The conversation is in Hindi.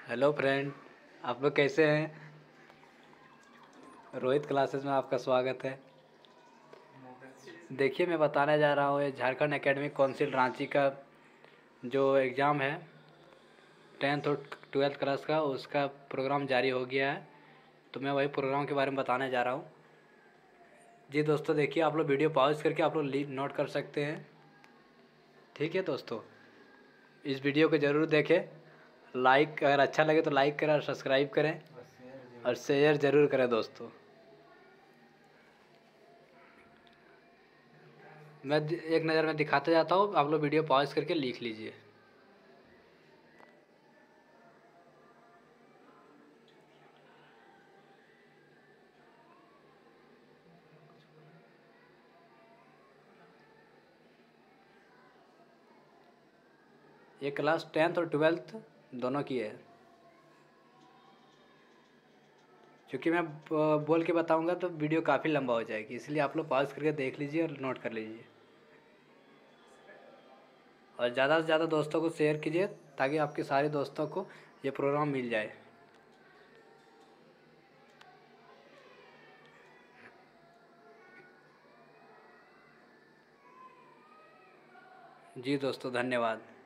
हेलो फ्रेंड, आप लोग कैसे हैं। रोहित क्लासेस में आपका स्वागत है। देखिए, मैं बताने जा रहा हूँ ये झारखंड एकेडमिक काउंसिल रांची का जो एग्ज़ाम है 10th और 12th क्लास का, उसका प्रोग्राम जारी हो गया है। तो मैं वही प्रोग्राम के बारे में बताने जा रहा हूँ। जी दोस्तों, देखिए, आप लोग वीडियो पॉज करके आप लोग लीड नोट कर सकते हैं। ठीक है दोस्तों, इस वीडियो को ज़रूर देखें। लाइक, अगर अच्छा लगे तो लाइक करें और सब्सक्राइब करें और शेयर ज़रूर करें दोस्तों। मैं एक नज़र में दिखाते जाता हूँ, आप लोग वीडियो पॉज करके लिख लीजिए। ये क्लास 10th और 12th दोनों की है। क्योंकि मैं बोल के बताऊंगा तो वीडियो काफ़ी लंबा हो जाएगी, इसलिए आप लोग पॉज करके देख लीजिए और नोट कर लीजिए। और ज़्यादा से ज़्यादा दोस्तों को शेयर कीजिए ताकि आपके सारे दोस्तों को ये प्रोग्राम मिल जाए। जी दोस्तों, धन्यवाद।